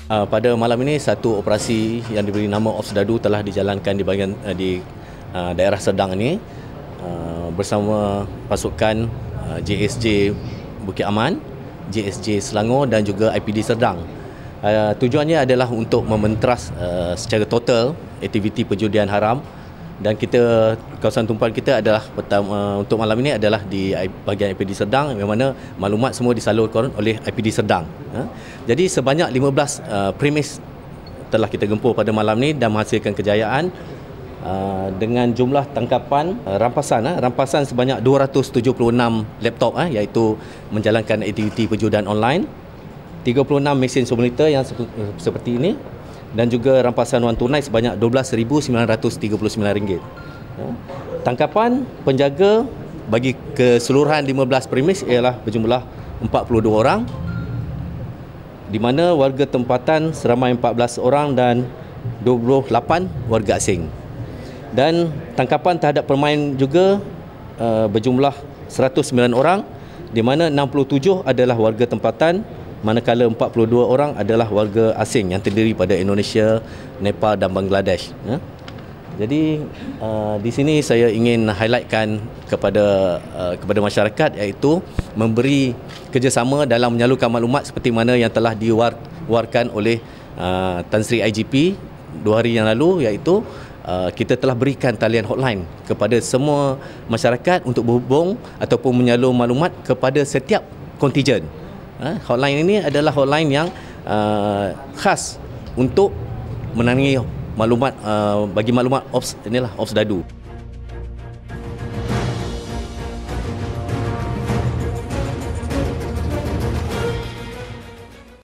Pada malam ini satu operasi yang diberi nama Ops Dadu telah dijalankan di bahagian daerah Serdang ini bersama pasukan JSJ Bukit Aman, JSJ Selangor dan juga IPD Serdang. Tujuannya adalah untuk mementeras secara total aktiviti perjudian haram, dan kawasan tumpuan kita adalah untuk malam ini adalah di bahagian IPD Serdang, yang mana maklumat semua disalurkan oleh IPD Serdang. Jadi sebanyak 15 premis telah kita gempur pada malam ini dan menghasilkan kejayaan dengan jumlah tangkapan rampasan sebanyak 276 laptop iaitu menjalankan aktiviti perjudian online, 36 mesin simulator yang seperti ini, dan juga rampasan wang tunai sebanyak RM12,939. Tangkapan penjaga bagi keseluruhan 15 premis ialah berjumlah 42 orang, di mana warga tempatan seramai 14 orang dan 28 warga asing. Dan tangkapan terhadap pemain juga berjumlah 109 orang, di mana 67 adalah warga tempatan, manakala 42 orang adalah warga asing yang terdiri pada Indonesia, Nepal dan Bangladesh. Jadi di sini saya ingin highlightkan kepada masyarakat, iaitu memberi kerjasama dalam menyalurkan maklumat seperti mana yang telah diwarkan oleh Tan Sri IGP 2 hari yang lalu, iaitu kita telah berikan talian hotline kepada semua masyarakat untuk berhubung ataupun menyalur maklumat kepada setiap kontijen. Hotline ini adalah hotline yang khas untuk menangi maklumat, bagi maklumat Ops Dadu.